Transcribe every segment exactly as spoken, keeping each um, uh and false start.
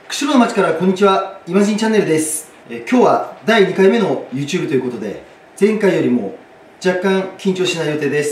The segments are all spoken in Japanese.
釧路の町からこんにちは、イマジンチャンネルです。え今日はだいにかいめの YouTube ということで、前回よりも若干緊張しない予定です。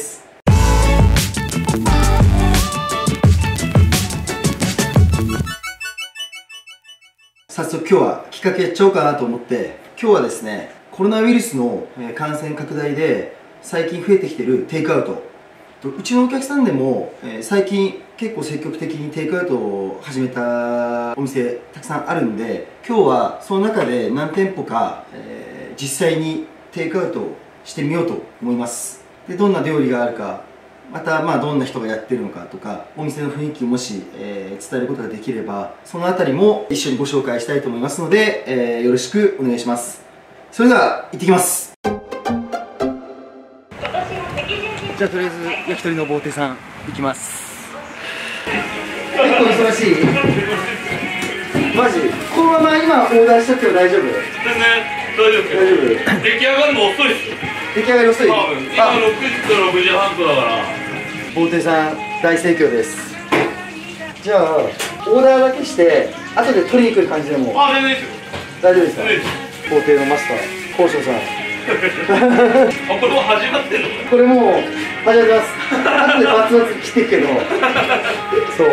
早速今日は企画やっちゃおうかなと思って、今日はですね、コロナウイルスの感染拡大で最近増えてきているテイクアウト、うちのお客さんでも最近結構積極的にテイクアウトを始めたお店たくさんあるんで、今日はその中で何店舗か、えー、実際にテイクアウトしてみようと思います。でどんな料理があるか、またまあどんな人がやってるのかとか、お店の雰囲気をもし、えー、伝えることができれば、そのあたりも一緒にご紹介したいと思いますので、えー、よろしくお願いします。それでは行ってきます。じゃあとりあえず焼き鳥のボーテさん行きます。結構忙しいマジこのまま今オーダーしちゃっても大丈夫？全然大丈夫大丈夫。出来上がるの遅いっすよ。 出来上がり遅い？ 多分今ろくじとろくじはんとだから。 ボーテさん大盛況です。じゃあオーダーだけして後で取りに来る感じでも？ あ、全然いいですよ。 大丈夫ですか？ボーテのマスター高翔さんあ、これもう始まってんの？ これもう始まってます。後でバツバツ切っていくけどそう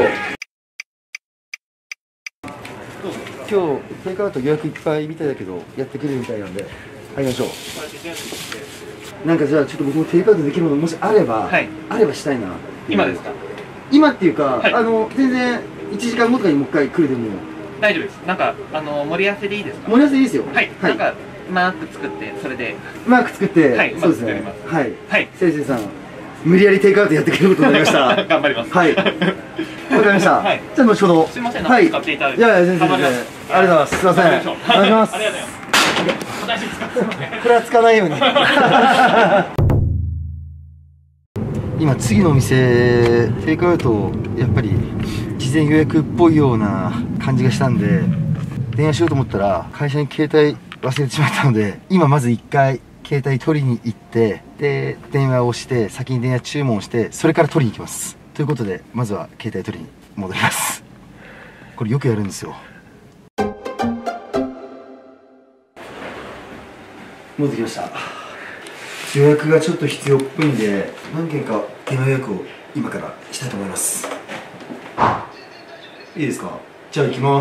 今日テイクアウト予約いっぱいみたいだけどやってくれるみたいなんで入りましょう。なんかじゃあちょっと僕もテイクアウトできるものもしあれば、はい、あればしたいな。 今ですか？ 今っていうか、はい、あの全然いちじかんごとかにもう一回来るでも大丈夫です。なんかあの盛り合わせでいいですか？ 盛り合わせでいいですよ。 はい、はい、なんかマーク作ってそれでマーク作って、はい、そうですね。はい、はい、先生さん無理やりテイクアウトやってくれることになりました。 頑張ります。はい。 わかりました。はい。じゃあ後ほど。 すみません。はい。使っていただいて。 いやいや全然全然。ありがとうございます。すみません。お願いします。ありがとうございます。 大丈夫ですか？ これはつかないように。今次のお店テイクアウトやっぱり事前予約っぽいような感じがしたんで電話しようと思ったら会社に携帯忘れてしまったので、今まずいっかい携帯取りに行ってで電話をして先に電話注文してそれから取りに行きます。ということでまずは携帯取りに戻ります。これよくやるんですよ。戻ってきました。予約がちょっと必要っぽいんで何件か電話予約を今からしたいと思います。いいですか？じゃあ行きます。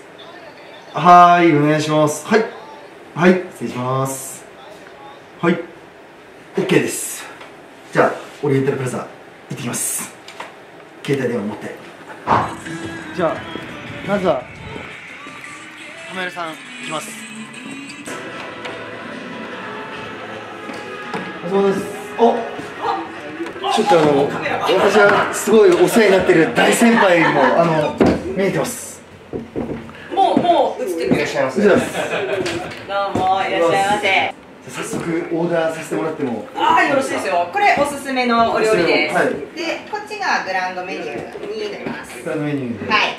はーい、お願いします。はいはい、失礼します。はい、 OK です。じゃあオリエンタルプラザ行ってきます。携帯電話持って。じゃあまずはカメラさん行きます。お疲れ様です。おちょっとあの私はすごいお世話になってる大先輩もあの見えてます。 もうもう映ってる。 いらっしゃいませ。 どうもいらっしゃいませ。 早速オーダーさせてもらっても。 ああ、よろしいですよ。これおすすめのお料理です。 はい、 でこっちがグランドメニューになります。 グランドメニューで。 はい。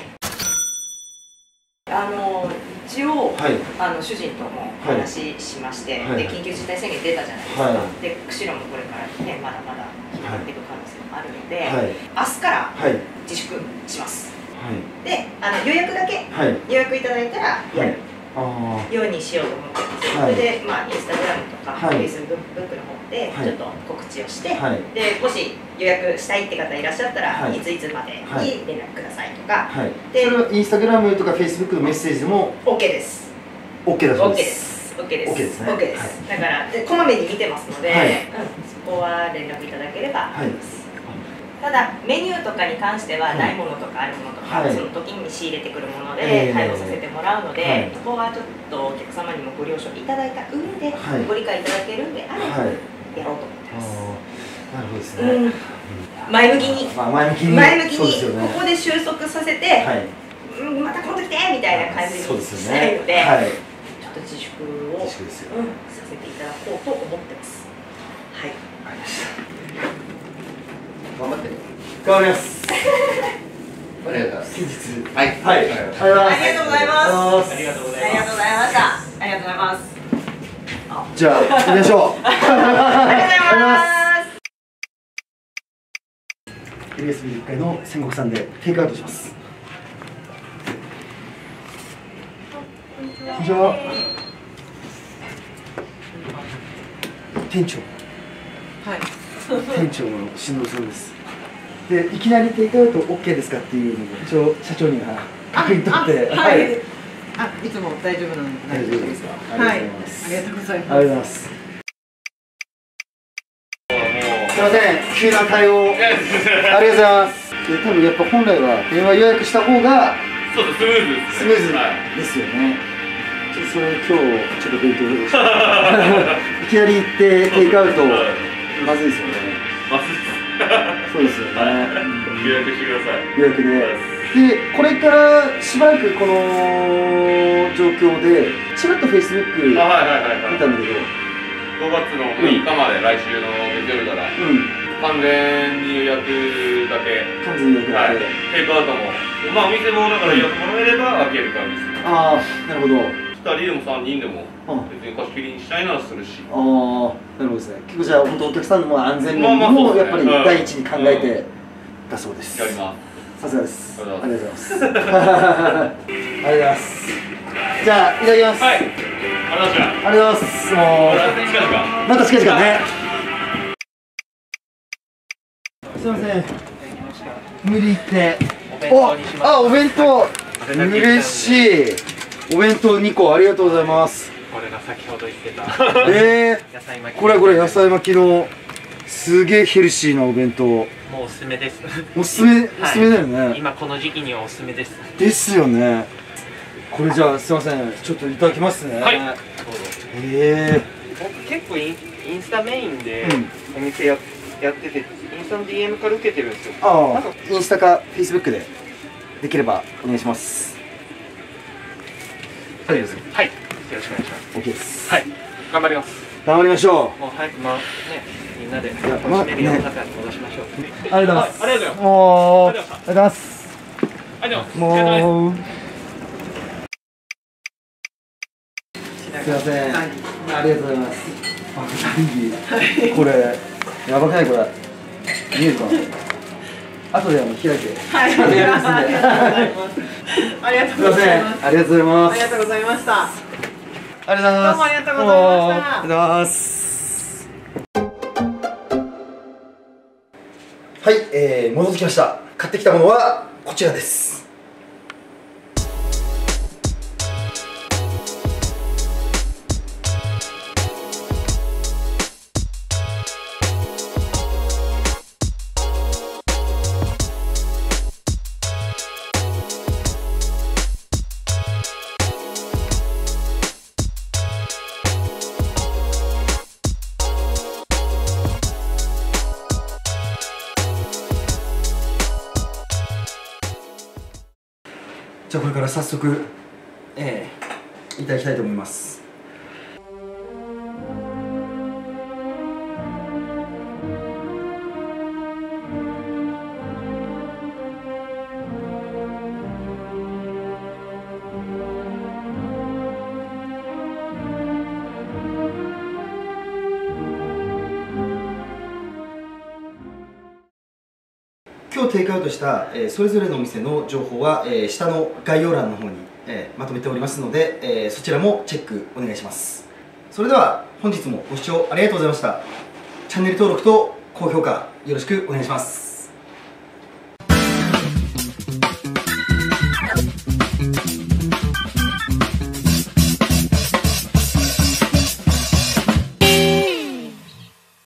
あの一応、はい、あの主人ともお話ししまして、はい、で緊急事態宣言出たじゃないですか。はい、で釧路もこれからねまだまだ広がっていく可能性もあるので、はい、明日から自粛します。はい、であの予約だけ、はい、予約いただいたらやる。はい、ようにしようと思ってます。はい、それで、まあ、インスタグラムとか、フェイスブックの方でちょっと告知をして、はい、でもし予約したいって方いらっしゃったら、はい、いついつまでに連絡くださいとか、はい、でそれはインスタグラムとかフェイスブックのメッセージでも OK です。 OK だそうです。 OK です。 OK ですね。 OK です。だからでこまめに見てますので、はい、うん、そこは連絡いただければあります。ただメニューとかに関してはないものとかあるものとか、はい、その時に仕入れてくるもので対応させてもらうので、はい、そこはちょっとお客様にもご了承いただいた上で、はい、ご理解いただけるんであれば、はい、やろうと思ってます。 なるほどですね。うん、 前向きに、 まあ、前向きに前向きに、 ね、 ここで収束させて、はい、うん、また今度来てみたいな感じにしたいので、はい、ちょっと自粛を自粛ですよ、うん、させていただこうと思ってます。はい。わかりました。 頑張って。頑張ります。 ありがとうございます。 近日。 はい。 はい。ありがとうございます。 ありがとうございます。 ありがとうございます。 ありがとうございました。ありがとうございます。 じゃあ行きましょう。ありがとうございます。エルエスビーいっかいの仙石さんでテイクアウトします。 にちは。店長。 はい。 店長の篠さんです。で、いきなりテイクアウト オーケー ですかっていうのを一応社長には確認取って、 はい。あ、いつも大丈夫なんで大丈夫ですか。 はい。ありがとうございます。 ありがとうございます。すみません、急な対応。ありがとうございます。で、多分やっぱ本来は電話予約した方がそうです、スムーズです。 スムーズですよね。ちょっとそれ今日ちょっと勉強でした。いきなり行ってテイクアウトまずいですよね。 まずいです。 そうですよね。 予約してください。 予約で。で、これからしばらくこの状況でちらっとフェイスブック見あ、はいはいはいはい。 たんだけど、 ごがつのむいかまで来週の月曜日から、 うん、 完全に予約だけ。 完全に予約だけ。 はい。テイクアウトも、まあお店もだから予約もらえれば開ける感じです。 ああ、なるほど。 ふたりでもさんにんでも別に貸し切りにしたいならするし。 ああ、なるほどですね。結構じゃあ本当お客さんの安全まあまあ面もやっぱりそうですね第一に考えてだそうです。 やります。 さすがです。あありりがとうございます。ありがとうございます。じゃあいただきます。 はい。ありがとうございます。 ありがとうございます。もうまた近々ね。すみません。無理言って。お、あ、お弁当。嬉しい。お弁当にこありがとうございます。 これが先ほど言ってた。 ええー。これこれ野菜巻きのすげえヘルシーなお弁当。 もうおすすめです。 おすすめ、おすすめだよね。 はい、今この時期にはおすすめです。 ですよね。これじゃあすみません、ちょっといただきますね。 はい。 ええー。僕結構インインスタメインでお店や、やってて、インスタの ディーエム から受けてるんですよ。 ああ、インスタかフェイスブックでできればお願いします。 はい。よろしくお願いします。 オッケーです。 はい。頑張ります。 頑張りましょう。 もう早くまあね、みんなで楽しめるような中に戻しましょう。 ありがとうございます。 ありがとうございます。 もう、ありがとうございます。 ありがとうございます。 もう。すみません。ありがとうございます。あ、これやばくないこれ。見えるかな。後であの開いて。はい。やりますんで。 ありがとうございます。 ありがとうございます。 ありがとうございました。 ありがとうございます。 どうもありがとうございました。 ありがとうございます。はい、えー、戻ってきました。買ってきたものはこちらです。じゃあこれから早速、えー、いただきたいと思います。今日テイクアウトした、えー、それぞれのお店の情報は、えー、下の概要欄の方に、えー、まとめておりますので、えー、そちらもチェックお願いします。それでは本日もご視聴ありがとうございました。チャンネル登録と高評価よろしくお願いします。